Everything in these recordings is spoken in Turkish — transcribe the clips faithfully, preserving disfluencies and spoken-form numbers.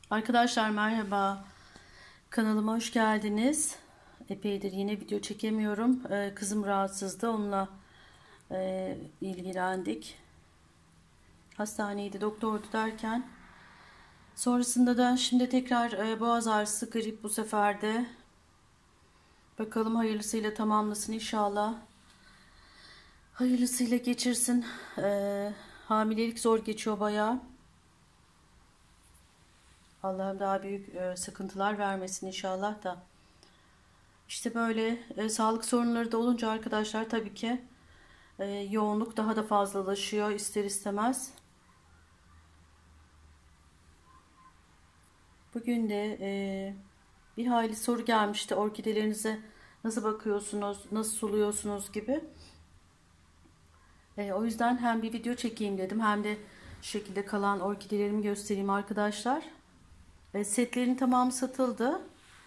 Arkadaşlar merhaba. Kanalıma hoş geldiniz. Epeydir yine video çekemiyorum. Ee, kızım rahatsızdı. Onunla e, ilgilendik. Hastaneydi, doktordu derken. Sonrasında da şimdi tekrar e, boğaz ağrısı, grip bu sefer de. Bakalım hayırlısıyla tamamlasın inşallah. Hayırlısıyla geçirsin. Ee, hamilelik zor geçiyor bayağı. Allah'ım daha büyük e, sıkıntılar vermesin inşallah da. İşte böyle e, sağlık sorunları da olunca arkadaşlar tabii ki e, yoğunluk daha da fazlalaşıyor ister istemez. Bugün de e, bir hayli soru gelmişti. Orkidelerinize nasıl bakıyorsunuz, nasıl suluyorsunuz gibi. E, o yüzden hem bir video çekeyim dedim hem de şu şekilde kalan orkidelerimi göstereyim arkadaşlar. E, setlerin tamamı satıldı.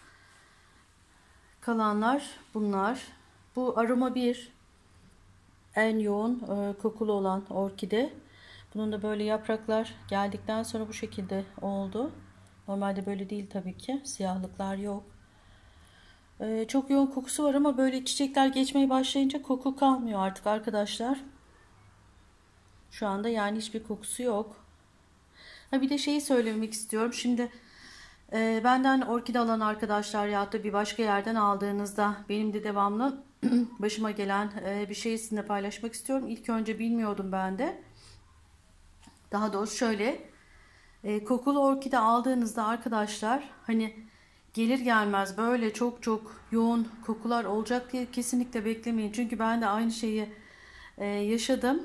Kalanlar bunlar. Bu aroma bir. En yoğun e, kokulu olan orkide. Bunun da böyle yapraklar geldikten sonra bu şekilde oldu. Normalde böyle değil tabii ki. Siyahlıklar yok. E, çok yoğun kokusu var ama böyle çiçekler geçmeye başlayınca koku kalmıyor artık arkadaşlar. Şu anda yani hiçbir kokusu yok. Ha bir de şeyi söylemek istiyorum. Şimdi e, benden orkide alan arkadaşlar ya da bir başka yerden aldığınızda benim de devamlı başıma gelen e, bir şeyi sizinle paylaşmak istiyorum. İlk önce bilmiyordum ben de. Daha doğrusu şöyle e, kokulu orkide aldığınızda arkadaşlar hani gelir gelmez böyle çok çok yoğun kokular olacak diye kesinlikle beklemeyin. Çünkü ben de aynı şeyi e, yaşadım.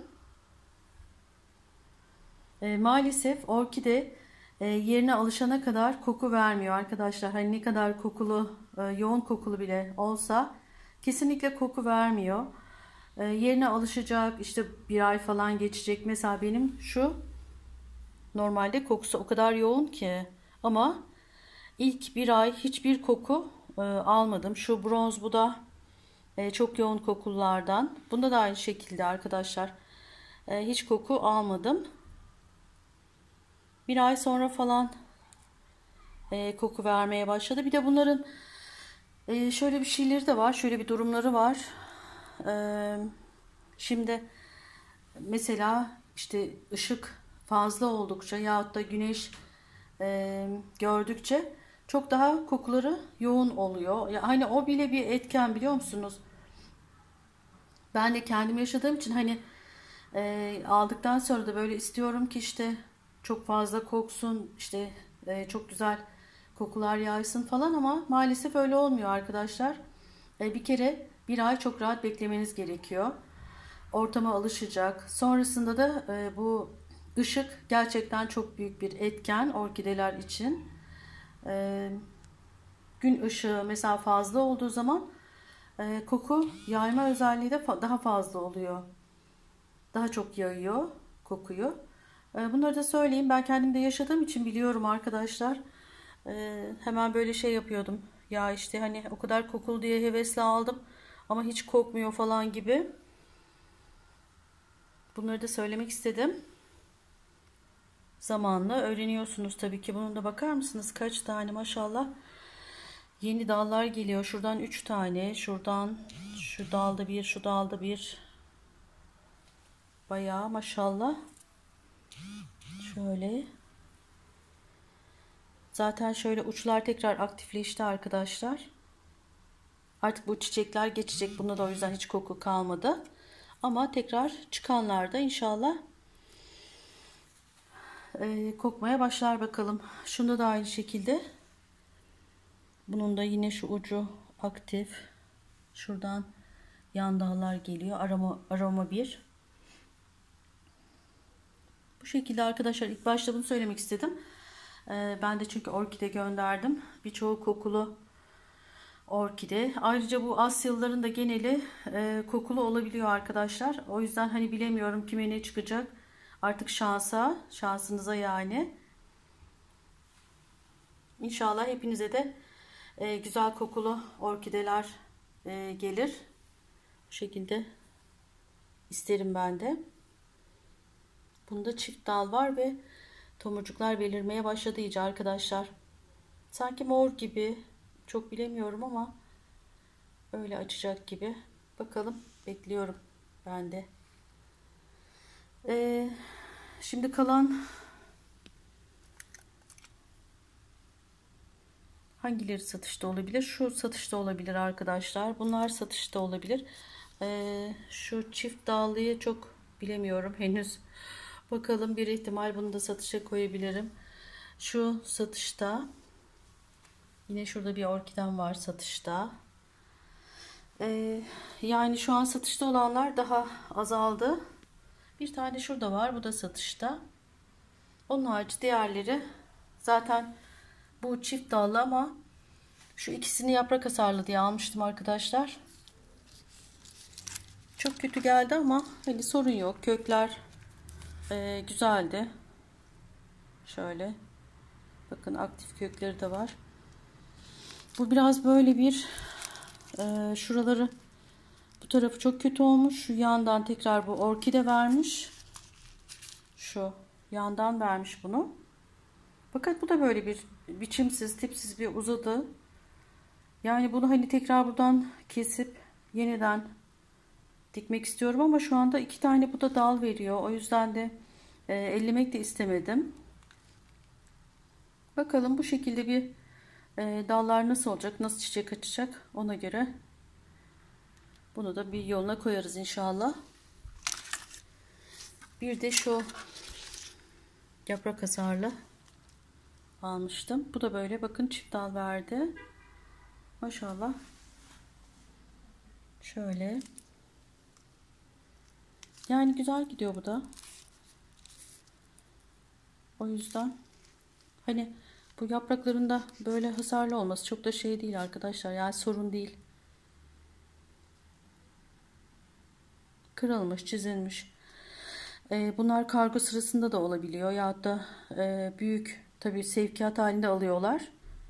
E, maalesef orkide e, yerine alışana kadar koku vermiyor arkadaşlar. Hani ne kadar kokulu, e, yoğun kokulu bile olsa kesinlikle koku vermiyor. E, yerine alışacak, işte bir ay falan geçecek. Mesela benim şu normalde kokusu o kadar yoğun ki ama ilk bir ay hiçbir koku e, almadım. Şu bronz bu da e, çok yoğun kokulardan. Bunda da aynı şekilde arkadaşlar e, hiç koku almadım. Bir ay sonra falan e, koku vermeye başladı. Bir de bunların e, şöyle bir şeyleri de var. Şöyle bir durumları var. E, şimdi mesela işte ışık fazla oldukça yahut da güneş e, gördükçe çok daha kokuları yoğun oluyor. Ya hani o bile bir etken biliyor musunuz? Ben de kendim yaşadığım için hani e, aldıktan sonra da böyle istiyorum ki işte çok fazla koksun, işte e, çok güzel kokular yaysın falan ama maalesef öyle olmuyor arkadaşlar. E, bir kere bir ay çok rahat beklemeniz gerekiyor. Ortama alışacak. Sonrasında da e, bu ışık gerçekten çok büyük bir etken orkideler için. E, gün ışığı mesela fazla olduğu zaman e, koku yayma özelliği de fa- daha fazla oluyor. Daha çok yayıyor kokuyu. E, bunları da söyleyeyim. Ben kendim de yaşadığım için biliyorum arkadaşlar. E, hemen böyle şey yapıyordum. Ya işte hani o kadar kokulu diye hevesle aldım ama hiç kokmuyor falan gibi. Bunları da söylemek istedim. Zamanla öğreniyorsunuz tabii ki. Bunun da bakar mısınız kaç tane maşallah yeni dallar geliyor. Şuradan üç tane, şuradan şu dalda bir, şu dalda bir. Bayağı maşallah. Şöyle. Zaten şöyle uçlar tekrar aktifleşti arkadaşlar. Artık bu çiçekler geçecek. Bunda da o yüzden hiç koku kalmadı. Ama tekrar çıkanlarda inşallah e, kokmaya başlar bakalım. Şunda da aynı şekilde. Bunun da yine şu ucu aktif. Şuradan yan dallar geliyor. Aroma, aroma bir. Bu şekilde arkadaşlar ilk başta bunu söylemek istedim. E, ben de çünkü orkide gönderdim. Birçoğu kokulu orkide. Ayrıca bu Asyalıların da geneli e, kokulu olabiliyor arkadaşlar. O yüzden hani bilemiyorum kime ne çıkacak. Artık şansa, şansınıza yani. İnşallah hepinize de e, güzel kokulu orkideler e, gelir. Bu şekilde isterim ben de. Bunda çift dal var ve Tomurcuklar belirmeye başladı iyice arkadaşlar. Sanki mor gibi. Çok bilemiyorum ama öyle açacak gibi. Bakalım, bekliyorum ben de. Ee, şimdi kalan hangileri satışta olabilir? Şu satışta olabilir arkadaşlar. Bunlar satışta olabilir. Ee, şu çift dallıyı çok bilemiyorum henüz. Bakalım, bir ihtimal bunu da satışa koyabilirim. Şu satışta. Yine şurada bir orkidem var satışta. Ee, yani şu an satışta olanlar daha azaldı. Bir tane şurada var. Bu da satışta. Onun harici diğerleri zaten bu çift dallı ama şu ikisini yaprak hasarlı diye almıştım arkadaşlar. Çok kötü geldi ama hani sorun yok. Kökler e, güzeldi. Şöyle. Bakın, aktif kökleri de var. Bu biraz böyle bir e, şuraları, bu tarafı çok kötü olmuş. Şu yandan tekrar bu orkide vermiş. Şu yandan vermiş bunu. Fakat bu da böyle bir biçimsiz, tipsiz bir uzadı. Yani bunu hani tekrar buradan kesip yeniden dikmek istiyorum ama şu anda iki tane bu da dal veriyor. O yüzden de e, ellemek de istemedim. Bakalım bu şekilde bir e, dallar nasıl olacak, nasıl çiçek açacak, ona göre bunu da bir yoluna koyarız inşallah. Bir de şu yaprak hasarlı almıştım. Bu da böyle, bakın, çift dal verdi. Maşallah. Şöyle. Yani güzel gidiyor bu da. O yüzden hani bu yapraklarında böyle hasarlı olması çok da şey değil arkadaşlar. Yani sorun değil. Kırılmış, çizilmiş. Ee, bunlar kargo sırasında da olabiliyor. Ya da e, büyük tabii sevkiyat halinde alıyorlar.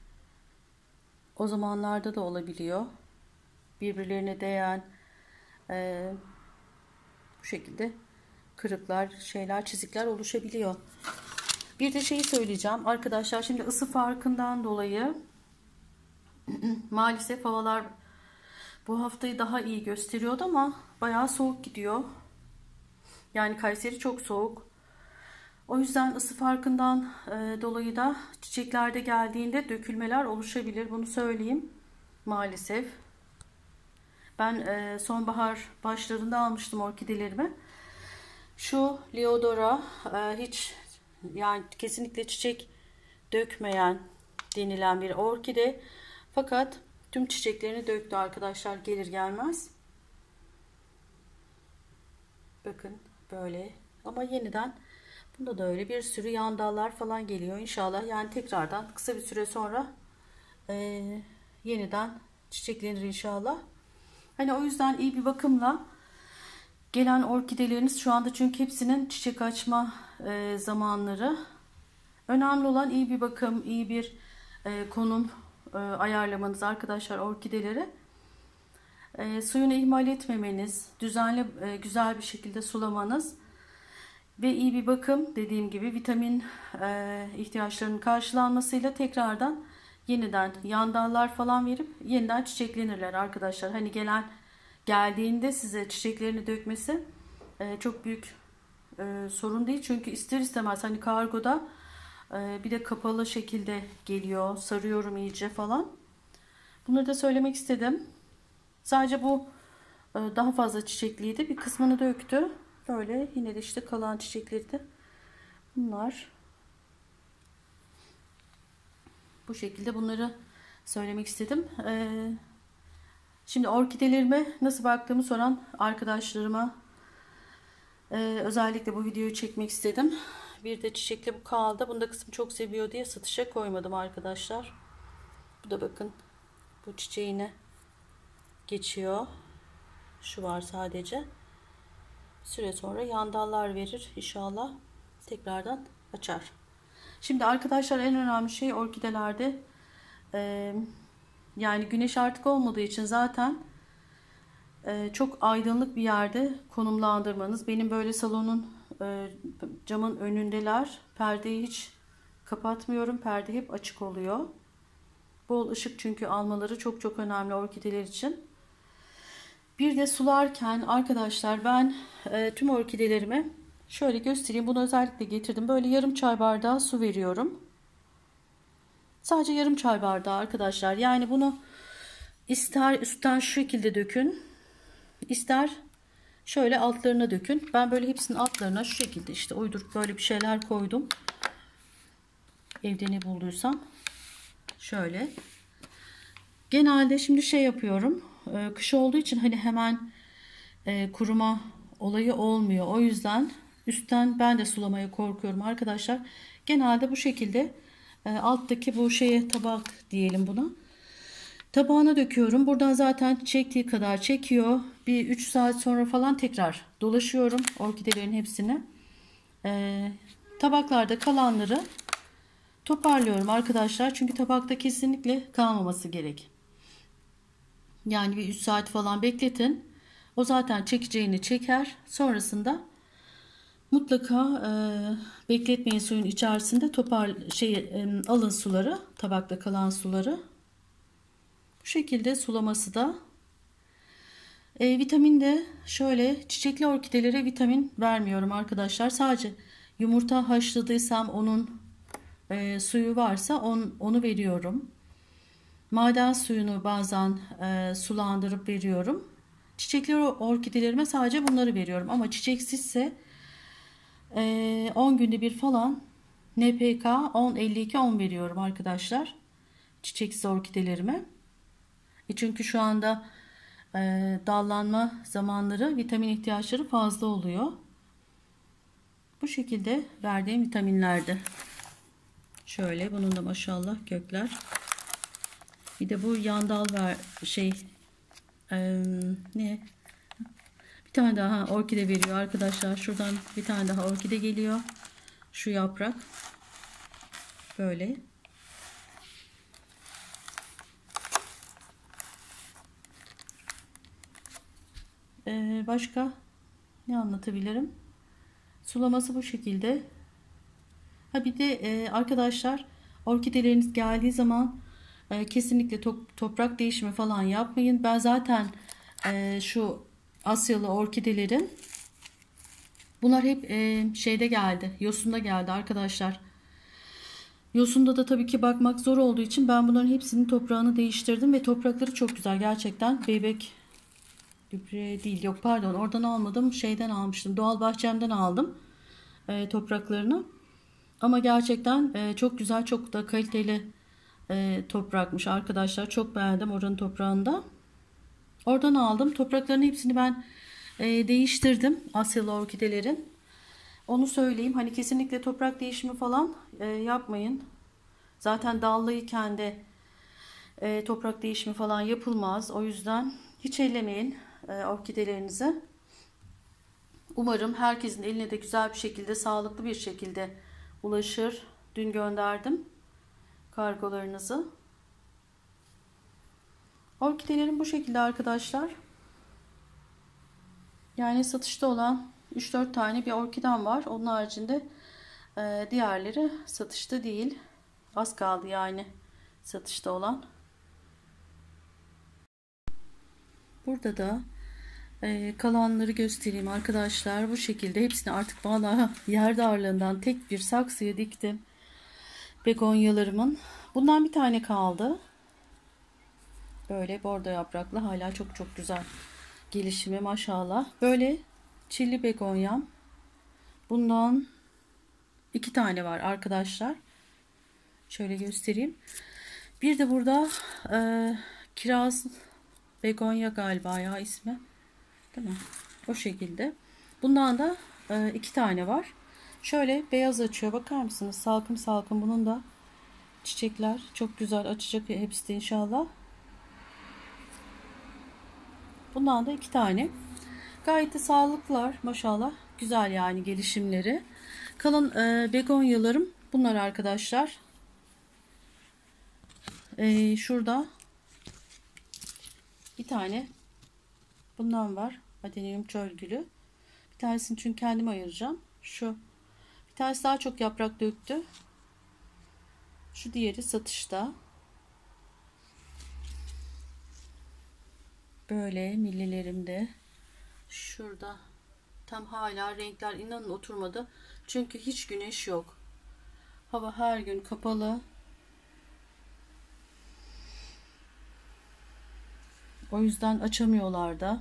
O zamanlarda da olabiliyor. Birbirlerine değen e, bu şekilde kırıklar, şeyler, çizikler oluşabiliyor. Bir de şeyi söyleyeceğim arkadaşlar. Şimdi ısı farkından dolayı maalesef havalar bu haftayı daha iyi gösteriyordu ama bayağı soğuk gidiyor. Yani Kayseri çok soğuk. O yüzden ısı farkından e, dolayı da çiçeklerde geldiğinde dökülmeler oluşabilir. Bunu söyleyeyim. Maalesef. Ben e, sonbahar başlarında almıştım orkidelerimi. Şu Leodora e, hiç, yani kesinlikle çiçek dökmeyen denilen bir orkide. Fakat tüm çiçeklerini döktü arkadaşlar gelir gelmez. Bakın böyle. Ama yeniden bunda da öyle bir sürü yan dallar falan geliyor inşallah. Yani tekrardan kısa bir süre sonra e, yeniden çiçeklenir inşallah. Hani o yüzden iyi bir bakımla gelen orkideleriniz şu anda, çünkü hepsinin çiçek açma e, zamanları. Önemli olan iyi bir bakım, iyi bir e, konum e, ayarlamanız arkadaşlar orkideleri. E, suyunu ihmal etmemeniz, düzenli e, güzel bir şekilde sulamanız ve iyi bir bakım, dediğim gibi vitamin e, ihtiyaçlarının karşılanmasıyla tekrardan yeniden yan dallar falan verip yeniden çiçeklenirler arkadaşlar. Hani gelen geldiğinde size çiçeklerini dökmesi e, çok büyük e, sorun değil. Çünkü ister istemez hani kargoda e, bir de kapalı şekilde geliyor. Sarıyorum iyice falan. Bunları da söylemek istedim. Sadece bu e, daha fazla çiçekliydi. Bir kısmını döktü. Böyle yine de işte kalan çiçekleri de bunlar. Bu şekilde bunları söylemek istedim. Ee, şimdi orkidelerime nasıl baktığımı soran arkadaşlarıma e, özellikle bu videoyu çekmek istedim. Bir de çiçekli bu kaldı. Bunu da kızım çok seviyor diye satışa koymadım arkadaşlar. Bu da bakın, bu çiçeğine geçiyor. Şu var sadece. Bir süre sonra yan dallar verir inşallah. Tekrardan açar. Şimdi arkadaşlar en önemli şey orkidelerde e, yani güneş artık olmadığı için zaten e, çok aydınlık bir yerde konumlandırmanız. Benim böyle salonun e, camın önündeler. Perdeyi hiç kapatmıyorum. Perde hep açık oluyor. Bol ışık çünkü almaları çok çok önemli orkideler için. Bir de sularken arkadaşlar ben e, tüm orkidelerime şöyle göstereyim. Bunu özellikle getirdim. Böyle yarım çay bardağı su veriyorum. Sadece yarım çay bardağı arkadaşlar. Yani bunu ister üstten şu şekilde dökün, ister şöyle altlarına dökün. Ben böyle hepsinin altlarına şu şekilde işte uydurup böyle bir şeyler koydum. Evde ne bulduysam. Şöyle. Genelde şimdi şey yapıyorum. E, kış olduğu için hani hemen e, kuruma olayı olmuyor. O yüzden üstten ben de sulamaya korkuyorum arkadaşlar. Genelde bu şekilde e, alttaki bu şeye tabak diyelim buna. Tabağına döküyorum. Buradan zaten çektiği kadar çekiyor. Bir üç saat sonra falan tekrar dolaşıyorum orkidelerin hepsini. Ee, tabaklarda kalanları toparlıyorum arkadaşlar. Çünkü tabakta kesinlikle kalmaması gerek. Yani bir üç saat falan bekletin. O zaten çekeceğini çeker. Sonrasında mutlaka e, bekletmeyin suyun içerisinde topar şey e, alın suları, tabakta kalan suları. Bu şekilde sulaması da. E, vitamin de şöyle çiçekli orkidelere vitamin vermiyorum arkadaşlar. Sadece yumurta haşladıysam onun e, suyu varsa on, onu veriyorum. Maden suyunu bazen e, sulandırıp veriyorum. Çiçekli orkidelerime sadece bunları veriyorum. Ama çiçeksizse e, on günde bir falan N P K on elli iki on veriyorum arkadaşlar. Çiçeksiz orkidelerime. E çünkü şu anda e, dallanma zamanları vitamin ihtiyaçları fazla oluyor. Bu şekilde verdiğim vitaminlerde. Şöyle bunun da maşallah kökler. Bir de bu yandal ver şey e, ne? Bir tane daha orkide veriyor arkadaşlar. Şuradan bir tane daha orkide geliyor. Şu yaprak. Böyle. Ee, başka ne anlatabilirim? Sulaması bu şekilde. Ha bir de e, arkadaşlar orkideleriniz geldiği zaman e, kesinlikle top, toprak değişimi falan yapmayın. Ben zaten e, şu Asyalı orkidelerin bunlar hep e, şeyde geldi. Yosunda geldi arkadaşlar. Yosunda da tabii ki bakmak zor olduğu için ben bunların hepsinin toprağını değiştirdim ve toprakları çok güzel gerçekten. Bebek gübre değil, yok pardon, oradan almadım, şeyden almıştım, doğal bahçemden aldım e, topraklarını. Ama gerçekten e, çok güzel, çok da kaliteli e, toprakmış arkadaşlar. Çok beğendim oranın toprağında. Oradan aldım. Toprakların hepsini ben e, değiştirdim Asyalı orkidelerin. Onu söyleyeyim. Hani kesinlikle toprak değişimi falan e, yapmayın. Zaten dallıyken de e, toprak değişimi falan yapılmaz. O yüzden hiç ellemeyin e, orkidelerinizi. Umarım herkesin eline de güzel bir şekilde, sağlıklı bir şekilde ulaşır. Dün gönderdim kargolarınızı. Orkidelerim bu şekilde arkadaşlar. Yani satışta olan üç dört tane bir orkidem var. Onun haricinde e, diğerleri satışta değil. Az kaldı yani satışta olan. Burada da e, kalanları göstereyim arkadaşlar. Bu şekilde hepsini artık bana yer darlığından tek bir saksıya diktim. Begonyalarımın. Bundan bir tane kaldı. Böyle bordo yapraklı, hala çok çok güzel gelişimi maşallah. Böyle çilli begonyam. Bundan iki tane var arkadaşlar. Şöyle göstereyim. Bir de burada e, kiraz begonya galiba ya ismi. Değil mi? O şekilde. Bundan da e, iki tane var. Şöyle beyaz açıyor. Bakar mısınız? Salkım salkım. Bunun da çiçekler çok güzel açacak hepsi de inşallah. Bundan da iki tane. Gayet de sağlıklılar maşallah. Güzel yani gelişimleri. Kalan e, begonyalarım bunlar arkadaşlar. E, şurada bir tane bundan var. Adenium çölgülü. Bir tanesini çünkü kendime ayıracağım. Şu. Bir tanesi daha çok yaprak döktü. Şu diğeri satışta. Böyle millilerimde. Şurada. Tam hala renkler inanın oturmadı. Çünkü hiç güneş yok. Hava her gün kapalı. O yüzden açamıyorlar da.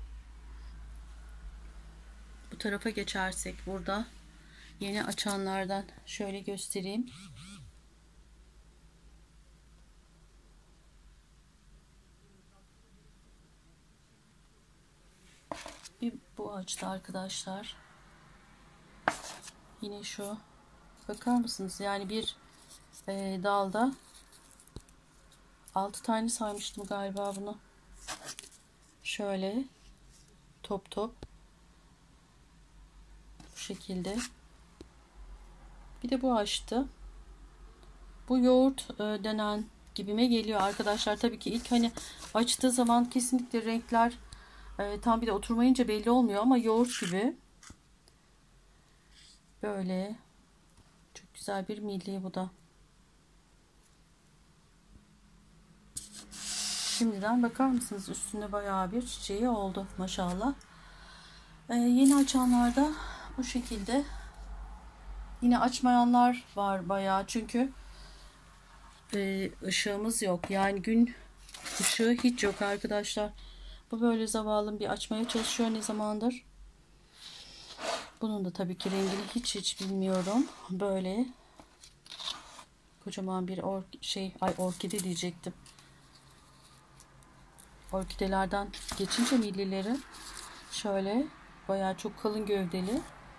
Bu tarafa geçersek burada yeni açanlardan şöyle göstereyim. Bir bu açtı arkadaşlar. Yine şu. Bakar mısınız? Yani bir e, dalda altı tane saymıştım galiba bunu. Şöyle top top. Bu şekilde. Bir de bu açtı. Bu yoğurt e, denen gibime geliyor arkadaşlar. Tabii ki ilk hani açtığı zaman kesinlikle renkler e, tam bir de oturmayınca belli olmuyor ama yoğurt gibi. Böyle çok güzel bir milli bu da. Şimdiden bakar mısınız? Üstünde bayağı bir çiçeği oldu maşallah. Ee, yeni açanlarda bu şekilde. Yine açmayanlar var bayağı çünkü e, ışığımız yok. Yani gün ışığı hiç yok arkadaşlar. Bu böyle zavallım bir açmaya çalışıyor ne zamandır. Bunun da tabii ki rengini hiç hiç bilmiyorum. Böyle kocaman bir or şey ay orkide diyecektim. Orkidelerden geçince millileri şöyle bayağı çok kalın gövdeli.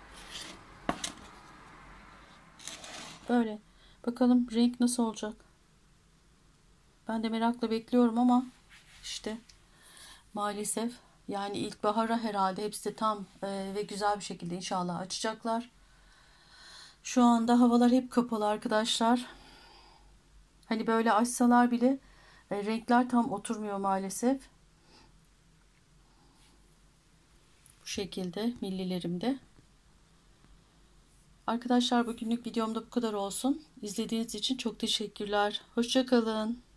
Böyle bakalım renk nasıl olacak. Ben de merakla bekliyorum ama işte maalesef yani ilkbahara herhalde hepsi de tam e, ve güzel bir şekilde inşallah açacaklar. Şu anda havalar hep kapalı arkadaşlar. Hani böyle açsalar bile e, renkler tam oturmuyor maalesef. Bu şekilde millilerimde. Arkadaşlar bugünlük videomda bu kadar olsun. İzlediğiniz için çok teşekkürler. Hoşça kalın.